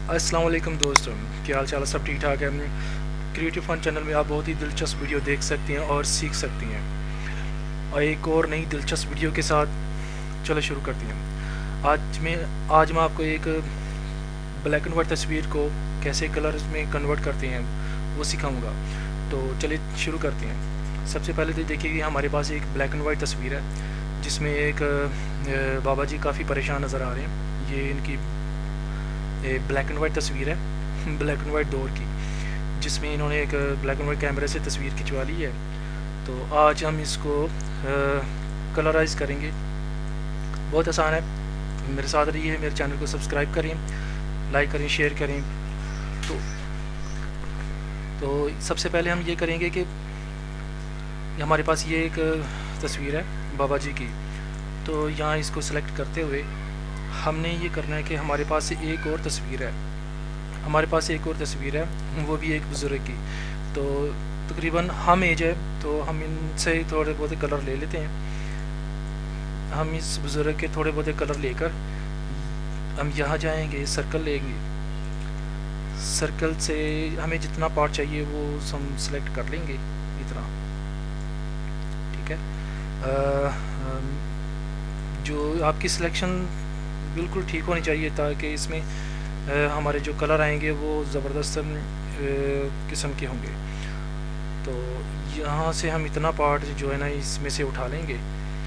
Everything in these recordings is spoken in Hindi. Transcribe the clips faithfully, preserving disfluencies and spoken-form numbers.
अस्सलाम वालेकुम दोस्तों, क्या हाल चाल, सब ठीक ठाक है। क्रिएटिव फन चैनल में आप बहुत ही दिलचस्प वीडियो देख सकती हैं और सीख सकती हैं। और एक और नई दिलचस्प वीडियो के साथ चलो शुरू करती हैं। आज मैं आज मैं आपको एक ब्लैक एंड वाइट तस्वीर को कैसे कलर में कन्वर्ट करते हैं वो सिखाऊंगा। तो चलिए शुरू करते हैं। सबसे पहले तो देखिए कि हमारे पास एक ब्लैक एंड वाइट तस्वीर है जिसमें एक बाबा जी काफ़ी परेशान नज़र आ रहे हैं। ये इनकी ब्लैक एंड वाइट तस्वीर है, ब्लैक एंड वाइट दौर की, जिसमें इन्होंने एक ब्लैक एंड वाइट कैमरे से तस्वीर खिंचवा ली है। तो आज हम इसको कलराइज करेंगे। बहुत आसान है, मेरे साथ रहिए, मेरे चैनल को सब्सक्राइब करें, लाइक करें, शेयर करें। तो तो सबसे पहले हम ये करेंगे कि हमारे पास ये एक तस्वीर है बाबा जी की। तो यहाँ इसको सेलेक्ट करते हुए हमने ये करना है कि हमारे पास एक और तस्वीर है हमारे पास एक और तस्वीर है, वो भी एक बुज़ुर्ग की। तो तकरीबन हम एज है, तो हम इनसे थोड़े बहुत कलर ले लेते हैं। हम इस बुज़ुर्ग के थोड़े बहुत कलर लेकर हम यहाँ जाएंगे, सर्कल लेंगे। सर्कल से हमें जितना पार्ट चाहिए वो हम सेलेक्ट कर लेंगे, इतना, ठीक है। आ, जो आपकी सिलेक्शन बिल्कुल ठीक होनी चाहिए ताकि इसमें आ, हमारे जो कलर आएंगे वो ज़बरदस्त किस्म के होंगे। तो यहाँ से हम इतना पार्ट जो है ना इसमें से उठा लेंगे।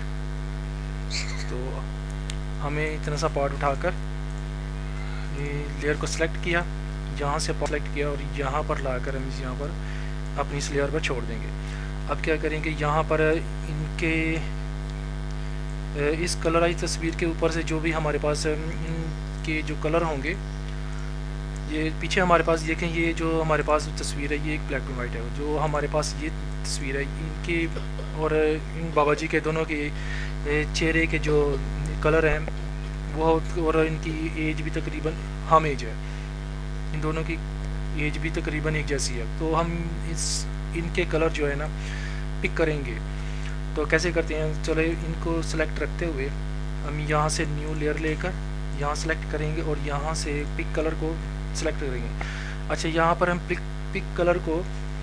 तो हमें इतना सा पार्ट उठाकर ये लेयर को सिलेक्ट किया, यहाँ से सेलेक्ट किया और यहाँ पर लाकर हम यहाँ पर अपनी इस लेयर पर छोड़ देंगे। अब क्या करेंगे, यहाँ पर इनके इस कलराइज तस्वीर के ऊपर से जो भी हमारे पास इनके जो कलर होंगे, ये पीछे हमारे पास देखें, ये जो हमारे पास तस्वीर है ये एक ब्लैक एंड वाइट है। जो हमारे पास ये तस्वीर है इनके और इन बाबा जी के दोनों के चेहरे के जो कलर हैं वो, और इनकी एज भी तकरीबन हम एज है, इन दोनों की एज भी तकरीबन एक जैसी है। तो हम इस इनके कलर जो है ना पिक करेंगे। तो कैसे करते हैं, चलो इनको सेलेक्ट रखते हुए हम यहाँ से न्यू लेयर लेकर यहाँ सेलेक्ट करेंगे और यहाँ से पिक कलर को सेलेक्ट करेंगे। अच्छा, यहाँ पर हम पिक पिक कलर को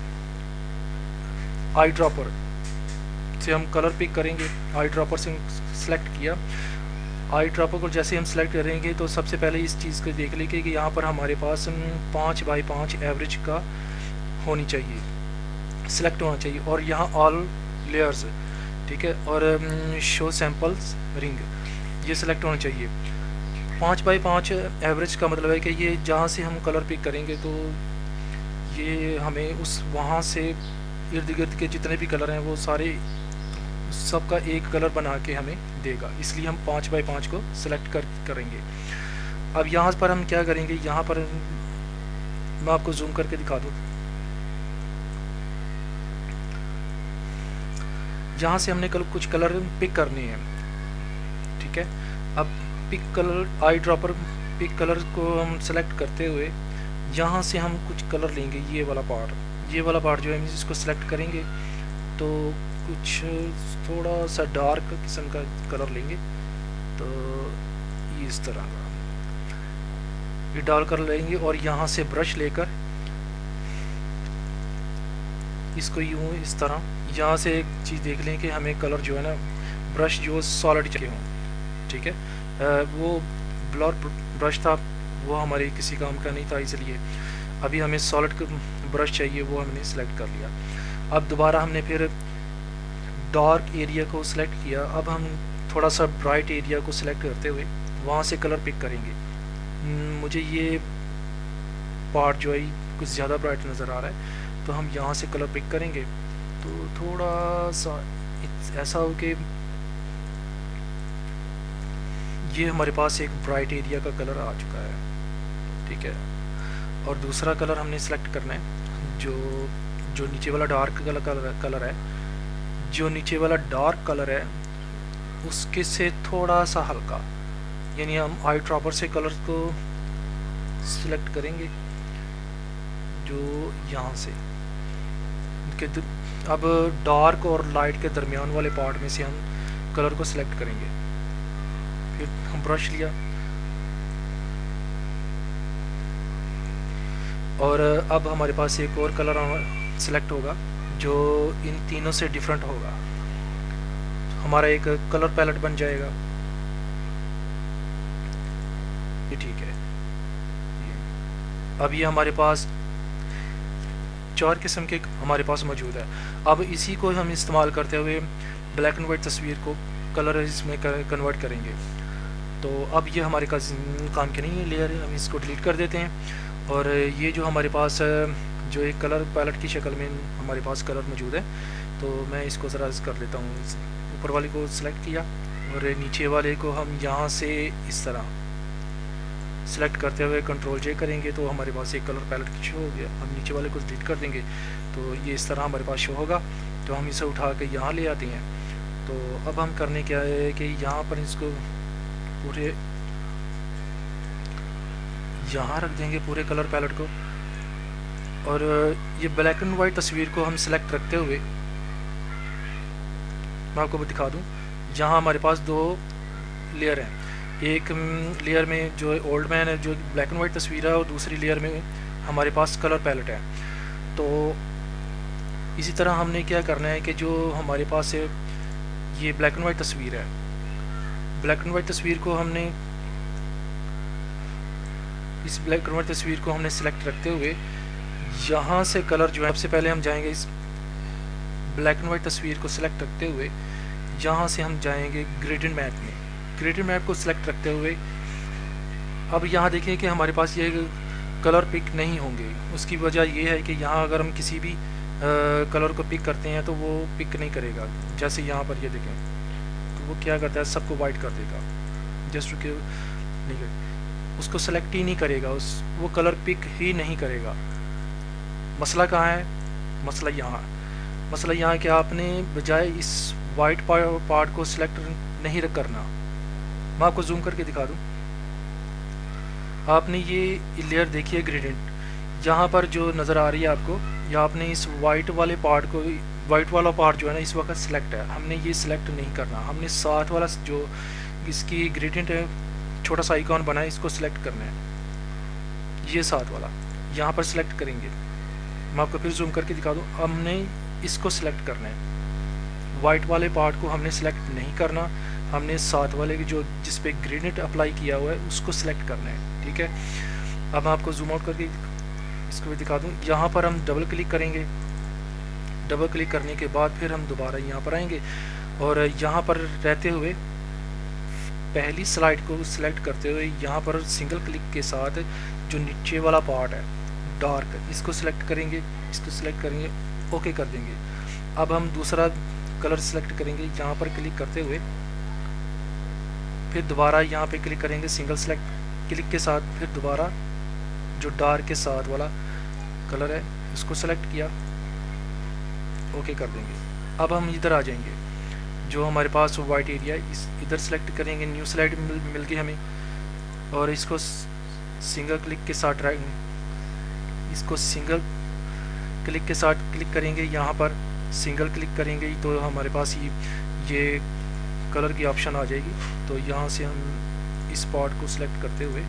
आई ड्रॉपर से हम कलर पिक करेंगे। आई ड्रॉपर से सेलेक्ट किया, आई ड्रॉपर को जैसे हम सेलेक्ट करेंगे तो सबसे पहले इस चीज़ को देख लीजिए कि यहाँ पर हमारे पास पाँच बाई पाँच एवरेज का होनी चाहिए, सिलेक्ट होना चाहिए। और यहाँ ऑल लेयर्स, ठीक है, और शो सैम्पल्स रिंग, ये सिलेक्ट होना चाहिए। पाँच बाई पाँच एवरेज का मतलब है कि ये जहाँ से हम कलर पिक करेंगे तो ये हमें उस वहाँ से इर्द गिर्द के जितने भी कलर हैं वो सारे सबका एक कलर बना के हमें देगा, इसलिए हम पाँच बाई पाँच को सिलेक्ट कर करेंगे। अब यहाँ पर हम क्या करेंगे, यहाँ पर मैं आपको जूम करके दिखा दूँ। यहाँ से हमने कल कुछ कलर पिक करने हैं, ठीक है। अब pick colour eye dropper pick colour को हम सेलेक्ट करते हुए यहाँ से हम कुछ कलर लेंगे। ये वाला पार्ट ये वाला पार्ट जो है इसको सेलेक्ट करेंगे तो कुछ थोड़ा सा डार्क किस्म का कलर लेंगे। तो इस तरह का ये डार्क कलर लेंगे और यहाँ से ब्रश लेकर इसको यूँ इस तरह, यहाँ से एक चीज़ देख लें कि हमें कलर जो है ना ब्रश जो सॉलिड चाहिए हों, ठीक है। आ, वो ब्लर ब्रश था वो हमारे किसी काम का नहीं था, इसलिए अभी हमें सॉलिड ब्रश चाहिए, वो हमने सेलेक्ट कर लिया। अब दोबारा हमने फिर डार्क एरिया को सिलेक्ट किया। अब हम थोड़ा सा ब्राइट एरिया को सिलेक्ट करते हुए वहाँ से कलर पिक करेंगे। मुझे ये पार्ट जो है कुछ ज़्यादा ब्राइट नज़र आ रहा है, तो हम यहाँ से कलर पिक करेंगे। तो थोड़ा सा ऐसा हो कि ये हमारे पास एक ब्राइट एरिया का कलर आ चुका है, ठीक है। और दूसरा कलर हमने सेलेक्ट करना है, जो जो नीचे वाला डार्क कलर कलर है जो नीचे वाला डार्क कलर है उसके से थोड़ा सा हल्का, यानी हम आई ड्रॉपर से कलर को सिलेक्ट करेंगे जो यहाँ से के अब डार्क और लाइट के दरमियान वाले पार्ट में से हम कलर को सिलेक्ट करेंगे। फिर हम ब्रश लिया, और अब हमारे पास एक और कलर सिलेक्ट होगा जो इन तीनों से डिफरेंट होगा, हमारा एक कलर पैलेट बन जाएगा। ये ठीक है। अब ये हमारे पास चार किस्म के हमारे पास मौजूद है। अब इसी को हम इस्तेमाल करते हुए ब्लैक एंड वाइट तस्वीर को कलर इसमें कन्वर्ट करेंगे। तो अब ये हमारे पास काम की नहीं है लेयर, हम इसको डिलीट कर देते हैं। और ये जो हमारे पास जो एक कलर पैलेट की शक्ल में हमारे पास कलर मौजूद है, तो मैं इसको ज़रा कर लेता हूँ। ऊपर वाले को सिलेक्ट किया और नीचे वाले को हम यहाँ से इस तरह सेलेक्ट करते हुए कंट्रोल जे करेंगे तो हमारे पास एक कलर पैलेट शो हो गया। हम नीचे वाले को डिलीट कर देंगे तो ये इस तरह हमारे पास शो होगा। तो हम इसे उठा के यहाँ ले आते हैं। तो अब हम करने क्या है कि यहाँ पर इसको पूरे यहाँ रख देंगे पूरे कलर पैलेट को। और ये ब्लैक एंड वाइट तस्वीर को हम सेलेक्ट रखते हुए मैं आपको दिखा दूँ, यहाँ हमारे पास दो लेयर हैं। एक लेयर में जो ओल्ड मैन है जो ब्लैक एंड वाइट तस्वीर है और दूसरी लेयर में हमारे पास कलर पैलेट है। तो इसी तरह हमने क्या करना है कि जो हमारे पास है ये ब्लैक एंड वाइट तस्वीर है, ब्लैक एंड वाइट तस्वीर को हमने इस ब्लैक एंड वाइट तस्वीर को हमने सेलेक्ट रखते हुए यहाँ से कलर जो है, सबसे पहले हम जाएंगे इस ब्लैक एंड वाइट तस्वीर को सिलेक्ट रखते हुए यहाँ से हम जाएंगे ग्रेडियंट मैप में। ग्रेडियंट मैप को सिलेक्ट रखते हुए अब यहाँ देखिए कि हमारे पास ये कलर पिक नहीं होंगे। उसकी वजह ये है कि यहाँ अगर हम किसी भी आ, कलर को पिक करते हैं तो वो पिक नहीं करेगा। जैसे यहाँ पर ये देखें तो वो क्या करता है, सबको वाइट कर देगा, जस्ट के नहीं कर उसको सेलेक्ट ही नहीं करेगा, उस वो कलर पिक ही नहीं करेगा। मसला कहाँ है? मसला यहाँ मसला यहाँ कि आपने बजाय इस वाइट पार्ट को सिलेक्ट नहीं करना। मैं आपको जूम करके दिखा दूँ। आपने ये लेयर देखिए ग्रेडियंट, यहाँ पर जो नज़र आ रही है आपको, या आपने इस वाइट वाले पार्ट को, वाइट वाला पार्ट जो है ना इस वक्त सिलेक्ट है, हमने ये सिलेक्ट नहीं करना। हमने साथ वाला जो इसकी ग्रेडियंट है छोटा सा आइकॉन बना है, इसको सिलेक्ट करना है। ये साथ वाला यहाँ पर सिलेक्ट करेंगे। मैं आपको फिर जूम करके दिखा दूँ। हमने इसको सिलेक्ट करना है, वाइट वाले पार्ट को हमने सिलेक्ट नहीं करना, हमने साथ वाले की जो जिस पे ग्रेडियंट अप्लाई किया हुआ है उसको सिलेक्ट करना है। ठीक है, अब मैं आपको जूम आउट करके इसको भी दिखा दूँ। यहाँ पर हम डबल क्लिक करेंगे, डबल क्लिक करने के बाद फिर हम दोबारा यहाँ पर आएंगे और यहाँ पर रहते हुए पहली स्लाइड को सिलेक्ट करते हुए यहाँ पर सिंगल क्लिक के साथ जो नीचे वाला पार्ट है डार्क, इसको सिलेक्ट करेंगे, इसको सिलेक्ट करेंगे, ओके कर देंगे। अब हम दूसरा कलर सिलेक्ट करेंगे, यहाँ पर क्लिक करते हुए फिर दोबारा यहाँ पे क्लिक करेंगे सिंगल सेलेक्ट क्लिक के साथ, फिर दोबारा जो डार्क के साथ वाला कलर है उसको सेलेक्ट किया, ओके कर देंगे। अब हम इधर आ जाएंगे, जो हमारे पास वाइट एरिया है इस इधर सेलेक्ट करेंगे। न्यू स्लाइड मिल, मिल गई हमें और इसको सिंगल क्लिक के साथ इसको सिंगल क्लिक के साथ क्लिक करेंगे, यहाँ पर सिंगल क्लिक करेंगे तो हमारे पास ये ये कलर की ऑप्शन आ जाएगी। तो यहाँ से हम इस पार्ट को सिलेक्ट करते हुए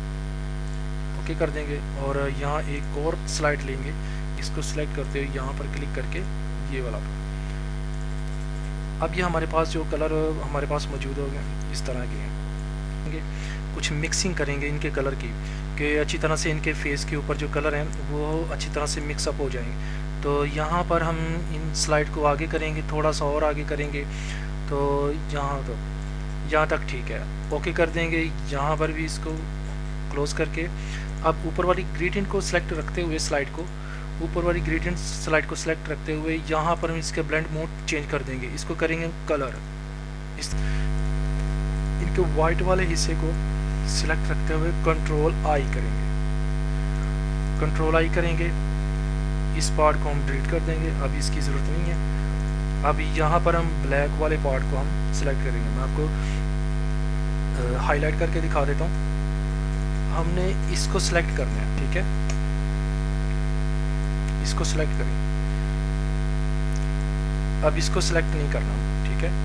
ओके कर देंगे और यहाँ एक और स्लाइड लेंगे, इसको सिलेक्ट करते हुए यहाँ पर क्लिक करके ये वाला। अब ये हमारे पास जो कलर हमारे पास मौजूद हो गए इस तरह के हैं। कुछ मिक्सिंग करेंगे इनके कलर की कि अच्छी तरह से इनके फेस के ऊपर जो कलर हैं वो अच्छी तरह से मिक्सअप हो जाएंगे। तो यहाँ पर हम इन स्लाइड को आगे करेंगे, थोड़ा सा और आगे करेंगे तो यहाँ तो यहाँ तक ठीक है, ओके कर देंगे। यहाँ पर भी इसको क्लोज करके अब ऊपर वाली ग्रेडियंट को सिलेक्ट रखते हुए स्लाइड को ऊपर वाली ग्रेडियंट स्लाइड को सिलेक्ट रखते हुए यहाँ पर हम इसके ब्लेंड मोड चेंज कर देंगे, इसको करेंगे कलर। इस इनके वाइट वाले हिस्से को सिलेक्ट रखते हुए कंट्रोल आई करेंगे, कंट्रोल आई करेंगे, इस पार्ट को हम डिलीट कर देंगे, अब इसकी ज़रूरत नहीं है। अब यहाँ पर हम ब्लैक वाले पार्ट को हम सिलेक्ट करेंगे। मैं आपको हाईलाइट करके दिखा देता हूँ। हमने इसको सिलेक्ट करना है, ठीक है, इसको सिलेक्ट करें। अब इसको सिलेक्ट नहीं करना, ठीक है।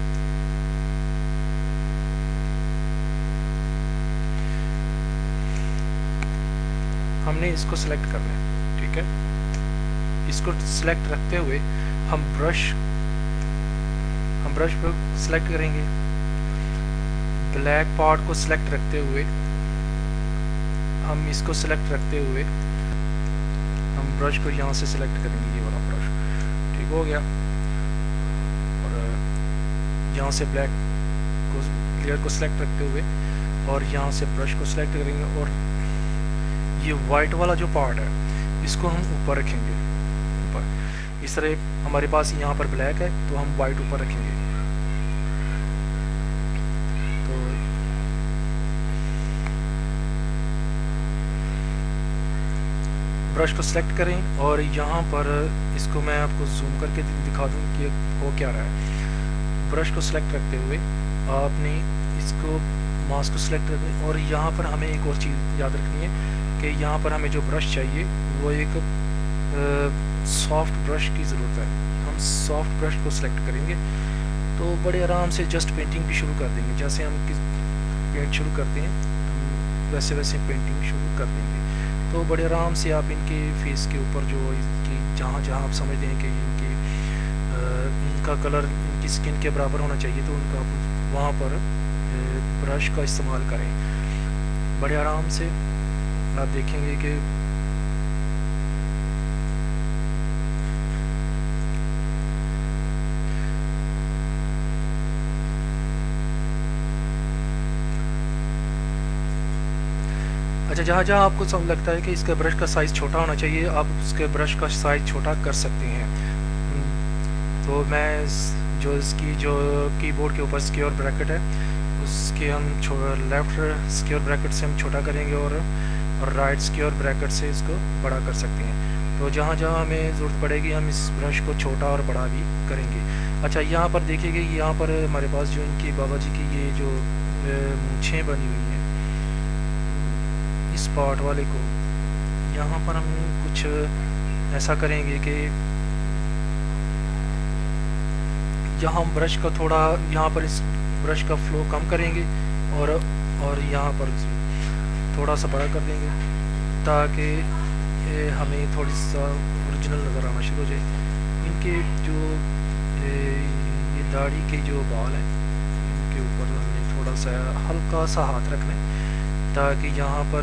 हमने इसको सिलेक्ट करना है। ठीक है, इसको सिलेक्ट रखते हुए हम ब्रश हम ब्रश को सिलेक्ट करेंगे, ब्लैक पार्ट को सिलेक्ट रखते हुए हम इसको सिलेक्ट रखते हुए हम ब्रश को यहाँ से सिलेक्ट करेंगे, ये वाला ब्रश, ठीक हो गया। और यहाँ से ब्लैक को लेयर को सिलेक्ट रखते हुए और यहाँ से ब्रश को सिलेक्ट करेंगे और ये वाइट वाला जो पार्ट है इसको हम ऊपर रखेंगे, ऊपर। इस तरह हमारे पास यहाँ पर ब्लैक है तो हम वाइट ऊपर रखेंगे। तो ब्रश को सिलेक्ट करें और यहाँ पर इसको मैं आपको जूम करके दिखा दूँ कि हो क्या रहा है। ब्रश को सिलेक्ट रखते हुए आपने इसको मास्क को सिलेक्ट रखें और यहाँ पर हमें एक और चीज़ याद रखनी है कि यहाँ पर हमें जो ब्रश चाहिए वो एक सॉफ्ट ब्रश की ज़रूरत है। हम सॉफ्ट ब्रश को सिलेक्ट करेंगे तो बड़े आराम से जस्ट पेंटिंग भी शुरू कर देंगे। जैसे हम पेंट शुरू करते हैं हम वैसे वैसे पेंटिंग शुरू कर देंगे। तो बड़े आराम से आप इनके फेस के ऊपर जो इनकी जहाँ जहाँ आप समझते हैं कि इनके इनका कलर इनकी स्किन के बराबर होना चाहिए तो उनका वहाँ पर ब्रश का इस्तेमाल करें। बड़े आराम से आप देखेंगे कि अच्छा, जहाँ जहाँ आपको सब लगता है कि इसका ब्रश का साइज़ छोटा होना चाहिए आप उसके ब्रश का साइज़ छोटा कर सकते हैं। तो मैं जो इसकी जो कीबोर्ड के ऊपर स्क्वायर ब्रैकेट है उसके हम लेफ़्ट स्क्वायर ब्रैकेट से हम छोटा करेंगे और और राइट स्क्वायर ब्रैकेट से इसको बड़ा कर सकते हैं। तो जहाँ जहाँ हमें ज़रूरत पड़ेगी हम इस ब्रश को छोटा और बड़ा भी करेंगे। अच्छा, यहाँ पर देखिएगा यहाँ पर हमारे पास जो इनकी बाबा जी की ये जो मूँछें बनी हुई हैं इस पार्ट वाले को यहाँ पर हम कुछ ऐसा करेंगे कि यहाँ हम ब्रश का थोड़ा यहाँ पर इस ब्रश का फ्लो कम करेंगे और और यहाँ पर थोड़ा सा बड़ा कर देंगे ताकि हमें थोड़ी सा ओरिजिनल नज़र आना शुरू हो जाए। इनके जो ये दाढ़ी के जो बाल हैं इनके ऊपर हमें थोड़ा सा हल्का सा हाथ रखना है ताकि यहाँ पर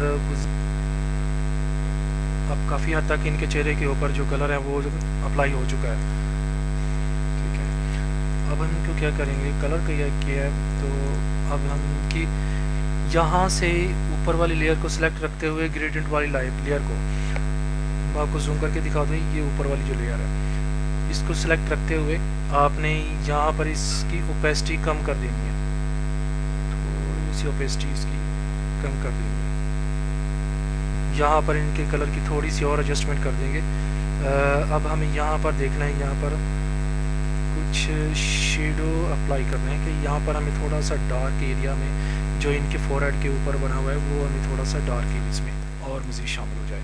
अब काफ़ी हद तक इनके चेहरे के ऊपर जो कलर है वो अप्लाई हो चुका है। ठीक है, अब हम इनको क्या करेंगे, कलर का यह किया है तो अब हम इनकी यहाँ से ऊपर वाली लेयर को सिलेक्ट रखते हुए ग्रेडियंट वाली लाइट लेयर को मैं आपको जूम करके दिखा दूँ। ये ऊपर वाली जो लेयर है इसको सिलेक्ट रखते हुए आपने यहाँ पर इसकी ओपेसिटी कम कर देनी है, थोड़ी सी ओपेसिटी इसकी कम कर देंगे। यहाँ पर इनके कलर की थोड़ी सी और एडजस्टमेंट कर देंगे। आ, अब हमें यहाँ पर देखना है, यहाँ पर कुछ शेडो अप्लाई करना है कि यहाँ पर हमें थोड़ा सा डार्क एरिया में जो इनके फोरहेड के ऊपर बना हुआ है वो हमें थोड़ा सा डार्क एरिया इसमें और मज़ीद शामिल हो जाए।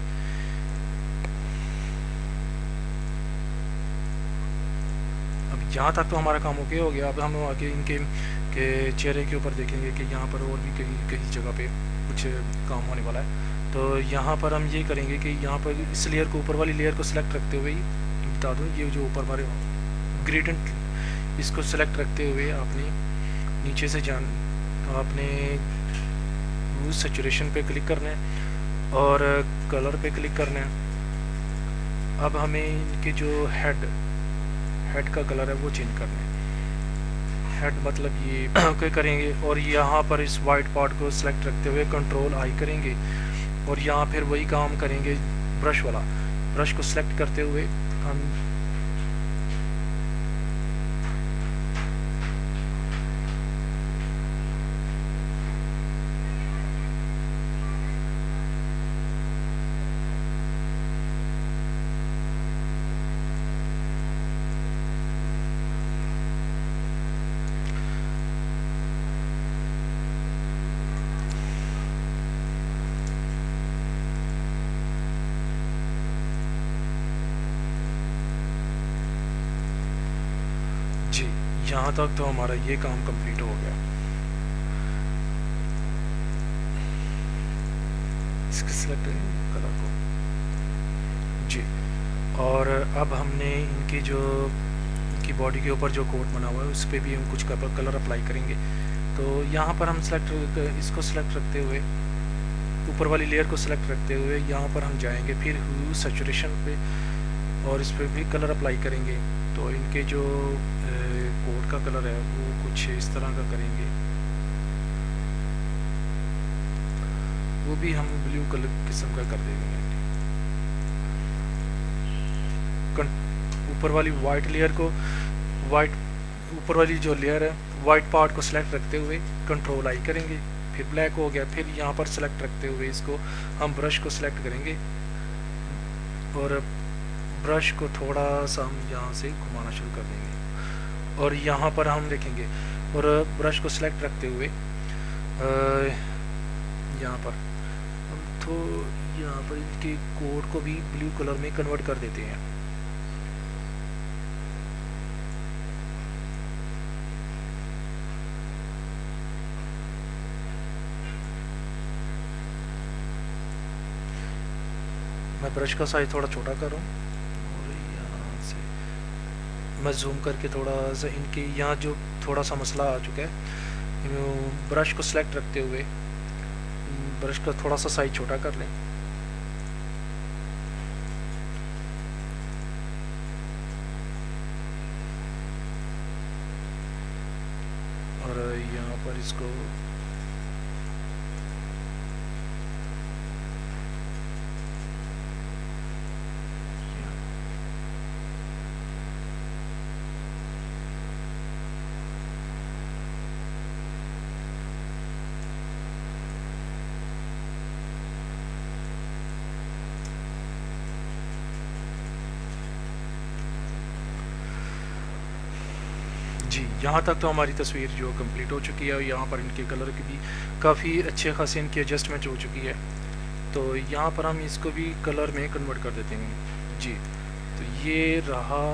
अब यहाँ तक तो हमारा काम ओके हो गया। अब हम आगे इनके के चेहरे के ऊपर देखेंगे कि यहाँ पर और भी कहीं कहीं जगह पे कुछ काम होने वाला है। तो यहाँ पर हम ये करेंगे कि यहाँ पर इस लेयर को ऊपर वाली लेयर को सिलेक्ट रखते हुए बता दूँ, ये जो ऊपर हमारे ग्रेडियंट इसको सिलेक्ट रखते हुए आपने नीचे से जान तो आपने रूज सैचुरेशन पे क्लिक करना है और कलर पे क्लिक करना है। अब हमें इनके जो हेड हेड का कलर है वो चेंज करना है। हेड मतलब ये ओके करेंगे और यहाँ पर इस वाइट पार्ट को सिलेक्ट रखते हुए कंट्रोल आई करेंगे और यहाँ फिर वही काम करेंगे ब्रश वाला। ब्रश को सिलेक्ट करते हुए हम जी, यहाँ तक तो हमारा ये काम कंप्लीट हो गया। इसको सिलेक्ट करें कलर को। जी। और अब हमने इनकी जो इनकी बॉडी के ऊपर जो कोट बना हुआ है उस पर भी हम कुछ कलर अप्लाई करेंगे। तो यहाँ पर हम सेलेक्ट इसको सेलेक्ट रखते हुए, ऊपर वाली लेयर को सिलेक्ट रखते हुए यहाँ पर हम जाएंगे, फिर ह्यू सैचुरेशन पे, और इस पर भी कलर अप्लाई करेंगे। तो इनके जो कोट का कलर है वो कुछ इस तरह का करेंगे, वो भी हम ब्लू कलर किस्म का कर देंगे। ऊपर वाली वाइट लेयर को, वाइट ऊपर वाली जो लेयर है वाइट पार्ट को सिलेक्ट रखते हुए कंट्रोल आई करेंगे, फिर ब्लैक हो गया। फिर यहाँ पर सेलेक्ट रखते हुए इसको हम ब्रश को सिलेक्ट करेंगे और ब्रश को थोड़ा सा हम यहाँ से घुमाना शुरू कर देंगे, और यहाँ पर हम देखेंगे, और ब्रश को सिलेक्ट रखते हुए यहाँ पर हम तो यहाँ पर इनके कोड को भी ब्लू कलर में कन्वर्ट कर देते हैं। मैं ब्रश का साइज थोड़ा छोटा करूँ और यहाँ से मैं जूम करके थोड़ा सा इनके यहाँ जो थोड़ा सा मसला आ चुका है, ब्रश को सिलेक्ट रखते हुए ब्रश का थोड़ा सा साइज छोटा कर लें। और यहाँ पर इसको जी, यहाँ तक तो हमारी तस्वीर जो कंप्लीट हो चुकी है। और यहाँ पर इनके कलर की भी काफ़ी अच्छे खासे इनकी एडजस्टमेंट हो चुकी है। तो यहाँ पर हम इसको भी कलर में कन्वर्ट कर देते हैं। जी, तो ये रहा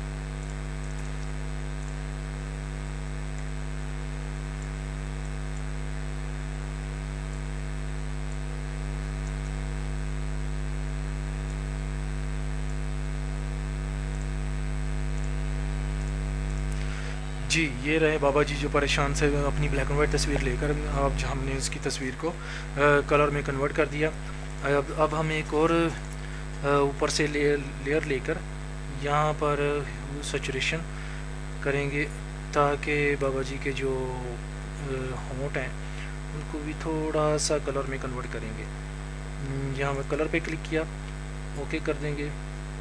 जी, ये रहे बाबा जी जो परेशान से अपनी ब्लैक एंड वाइट तस्वीर लेकर, अब हमने इसकी तस्वीर को आ, कलर में कन्वर्ट कर दिया। अब अब हम एक और ऊपर से लेयर लेयर लेकर यहाँ पर सैचुरेशन करेंगे, ताकि बाबा जी के जो होंठ हैं उनको भी थोड़ा सा कलर में कन्वर्ट करेंगे। यहाँ पर कलर पे क्लिक किया, ओके कर देंगे।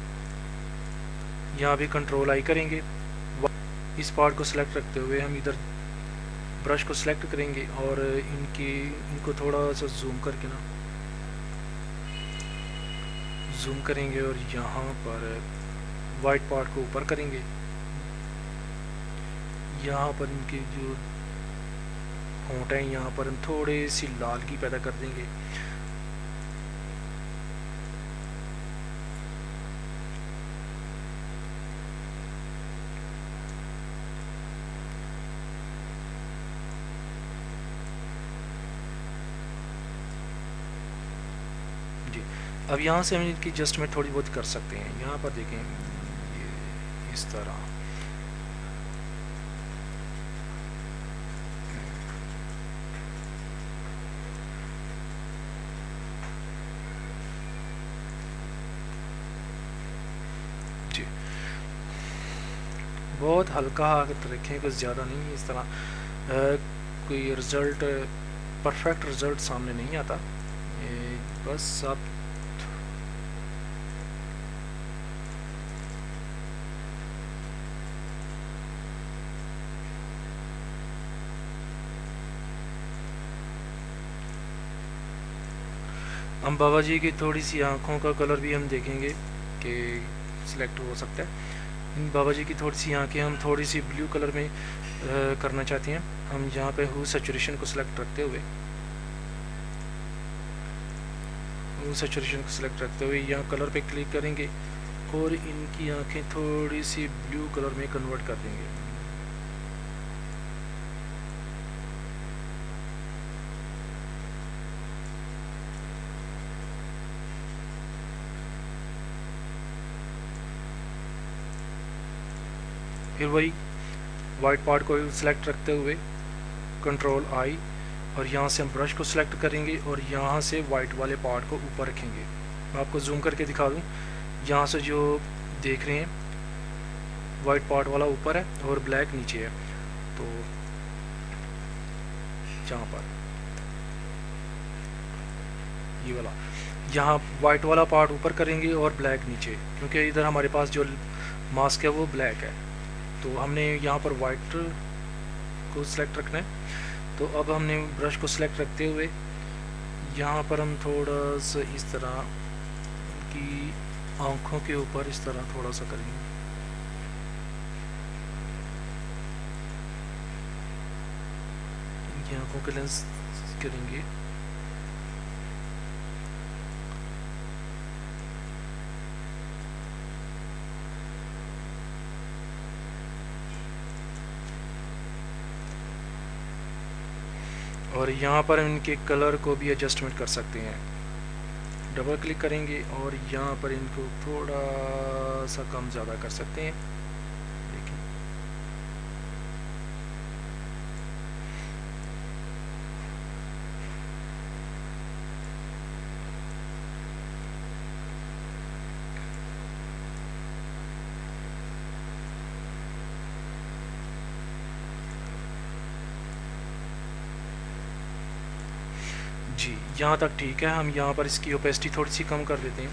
यहाँ भी कंट्रोल आई करेंगे, इस पार्ट को सिलेक्ट रखते हुए हम इधर ब्रश को सिलेक्ट करेंगे और इनकी इनको थोड़ा सा जूम करके ना जूम करेंगे और यहाँ पर वाइट पार्ट को ऊपर करेंगे। यहाँ पर इनके जो होंठ हैं यहाँ पर हम थोड़े सी लालगी पैदा कर देंगे। अब यहाँ से हम इनकी एडजस्टमेंट थोड़ी बहुत कर सकते हैं। यहाँ पर देखें ये इस तरह, जी बहुत हल्का रखें, कुछ ज़्यादा नहीं। इस तरह आ, कोई रिज़ल्ट परफेक्ट रिज़ल्ट सामने नहीं आता। ये बस आप हम बाबा जी की थोड़ी सी आँखों का कलर भी हम देखेंगे कि सिलेक्ट हो सकता है। इन बाबा जी की थोड़ी सी आँखें हम थोड़ी सी ब्लू कलर में आ, करना चाहते हैं। हम यहाँ पे हु सैचुरेशन को सिलेक्ट रखते हुए हु सैचुरेशन को सिलेक्ट रखते हुए यहाँ कलर पे क्लिक करेंगे और इनकी आँखें थोड़ी सी ब्लू कलर में कन्वर्ट कर देंगे। फिर वही वाइट पार्ट को सिलेक्ट रखते हुए कंट्रोल आई, और यहाँ से हम ब्रश को सिलेक्ट करेंगे और यहाँ से वाइट वाले पार्ट को ऊपर रखेंगे। मैं आपको जूम करके दिखा दूँ, यहाँ से जो देख रहे हैं वाइट पार्ट वाला ऊपर है और ब्लैक नीचे है। तो यहाँ पर ये वाला, यहाँ वाइट वाला पार्ट ऊपर करेंगे और ब्लैक नीचे, क्योंकि इधर हमारे पास जो मास्क है वो ब्लैक है। तो हमने यहाँ पर वाइट को सिलेक्ट रखना है। तो अब हमने ब्रश को सिलेक्ट रखते हुए यहाँ पर हम थोड़ा सा इस तरह की आँखों के ऊपर इस तरह थोड़ा सा करेंगे। इनकी आँखों के लेंस करेंगे। और यहाँ पर इनके कलर को भी एडजस्टमेंट कर सकते हैं। डबल क्लिक करेंगे और यहाँ पर इनको थोड़ा सा कम ज़्यादा कर सकते हैं। देखिए जी, यहाँ तक ठीक है। हम यहाँ पर इसकी ओपेसिटी थोड़ी सी कम कर देते हैं।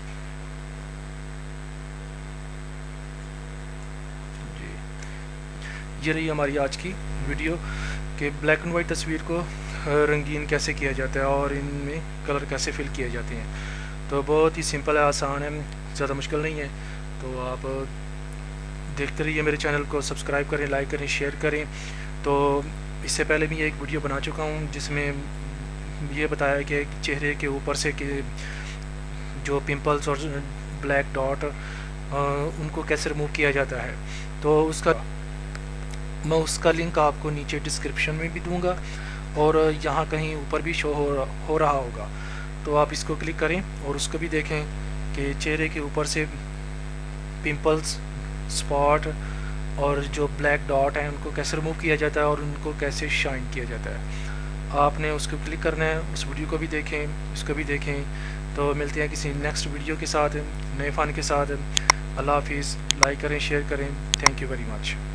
जी, ये रही हमारी आज की वीडियो कि ब्लैक एंड वाइट तस्वीर को रंगीन कैसे किया जाता है और इनमें कलर कैसे फिल किए जाते हैं। तो बहुत ही सिंपल है, आसान है, ज़्यादा मुश्किल नहीं है। तो आप देखते रहिए, मेरे चैनल को सब्सक्राइब करें, लाइक करें, शेयर करें। तो इससे पहले भी एक वीडियो बना चुका हूँ जिसमें ये बताया कि चेहरे के ऊपर से कि जो पिंपल्स और ब्लैक डॉट उनको कैसे रिमूव किया जाता है। तो उसका मैं उसका लिंक आपको नीचे डिस्क्रिप्शन में भी दूंगा और यहाँ कहीं ऊपर भी शो हो, हो रहा होगा। तो आप इसको क्लिक करें और उसको भी देखें कि चेहरे के ऊपर से पिंपल्स, स्पॉट और जो ब्लैक डॉट हैं उनको कैसे रिमूव किया जाता है और उनको कैसे शाइन किया जाता है। आपने उसको क्लिक करना है, उस वीडियो को भी देखें, इसको भी देखें। तो मिलते हैं किसी नेक्स्ट वीडियो के साथ, नए फ़न के साथ। अल्लाह हाफिज़। लाइक करें, शेयर करें। Thank you very much.